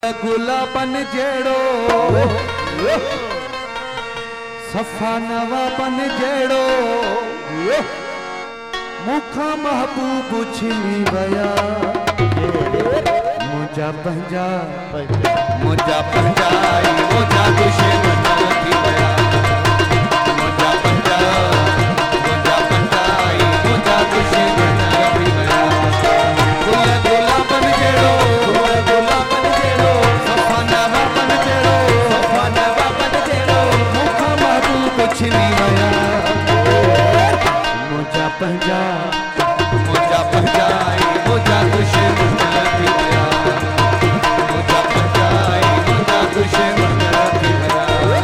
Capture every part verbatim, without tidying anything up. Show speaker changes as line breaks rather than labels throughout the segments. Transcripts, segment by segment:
गुलाबन जेड़ो सफ़ा नवाबन जेड़ो मुखा महबूब छिनी वया मुझा पंजा मुझा पंजाई मुझा दुश्मन थी वया मुझा पंजा मुझा पंजाई मुझा दुश्मन थी वया गुलाबन जेड़ो गुलाबन जेड़ो सफ़ा नवाबन जेड़ो सफ़ा नवाबन जेड़ो मुखा महबूब छिनी वया मुझा पंजा मुझा पंजाई मुझा दुश्मन थी वया मुझा पंजाई मुझा दुश्मन थी वया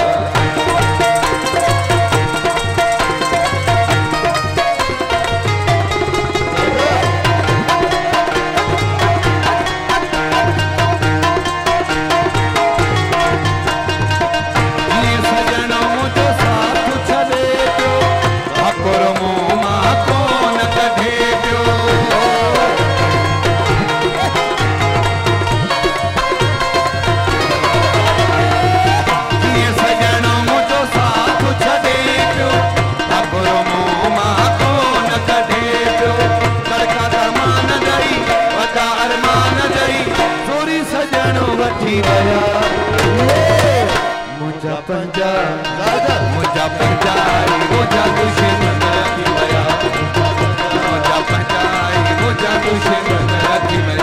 मुझा पंजा मुझा पंजाई मुझा दुश्मन थी वया मुझा पंजाई मुझा दुश्मन थी वया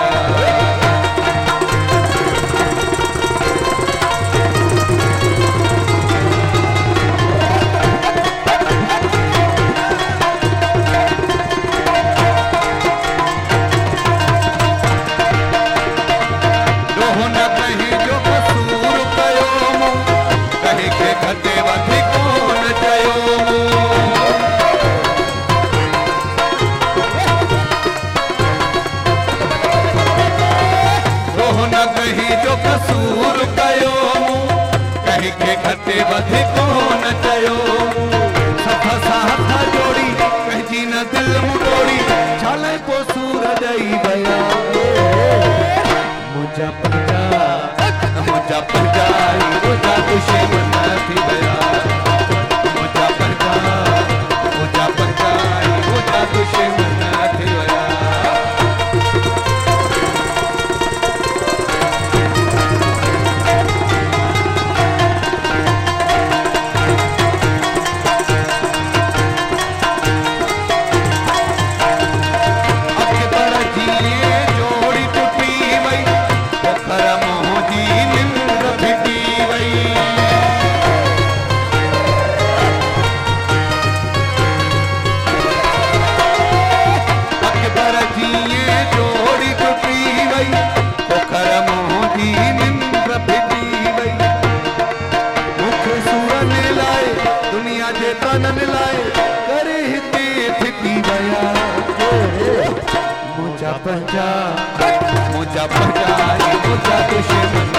कसूर कयो कहीं के घटे वधे कोन चयो सफ़ा सां हथ जोड़ी पंहिंजी न दिल मुड़ोड़ी छाले पो सूर ॾेई वया मुझा पंजा मुझा पंजाई मुझा दुश्मन थी वया मुझा पंजा मुझा पंजाई मुझा दुश्मन थी वया मुझा पंजा मुझा पंजाई मुझा दुश्मन